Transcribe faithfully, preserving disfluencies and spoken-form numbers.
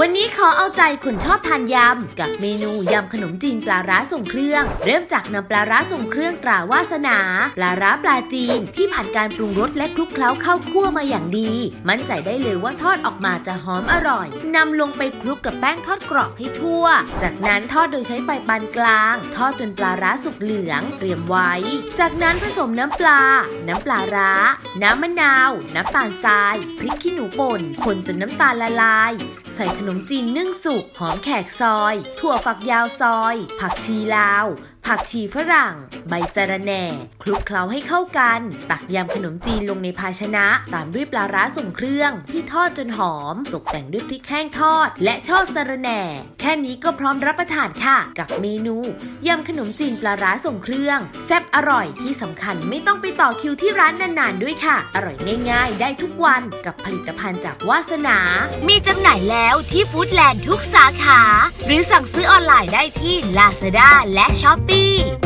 วันนี้ขอเอาใจคนชอบทานยำกับเมนูยำขนมจีนปลาร้าทรงเครื่องเริ่มจากนำปลาร้าทรงเครื่องตราวาสนาปลาร้าปลาจีนที่ผ่านการปรุงรสและคลุกเคล้าเข้าคั่วมาอย่างดีมั่นใจได้เลยว่าทอดออกมาจะหอมอร่อยนำลงไปคลุกกับแป้งทอดกรอบให้ทั่วจากนั้นทอดโดยใช้ไฟปานกลางทอดจนปลาร้าสุกเหลืองเตรียมไว้จากนั้นผสมน้ำปลาน้ำปลาร้าน้ำมะนาวน้ำตาลทรายพริกขี้หนูป่นคนจนน้ำตาลละลายใส่ขนมจีนนึ่งสุกหอมแขกซอยถั่วฝักยาวซอยผักชีลาวผักชีฝรั่งใบสะระแหน่คลุกเคล้าให้เข้ากันตักยำขนมจีนลงในภาชนะตามด้วยปลาร้าส่งเครื่องที่ทอดจนหอมตกแต่งด้วยพริกแห้งทอดและช่อสะระแหน่แค่นี้ก็พร้อมรับประทานค่ะกับเมนูยำขนมจีนปลาร้าส่งเครื่องแซ่บอร่อยที่สำคัญไม่ต้องไปต่อคิวที่ร้านนานๆด้วยค่ะอร่อยง่ายๆได้ทุกวันกับผลิตภัณฑ์จากวาสนามีจำหน่ายแล้วที่ฟู้ดแลนด์ทุกสาขาหรือสั่งซื้อออนไลน์ได้ที่ ลาซาด้า และ ช้อปปี้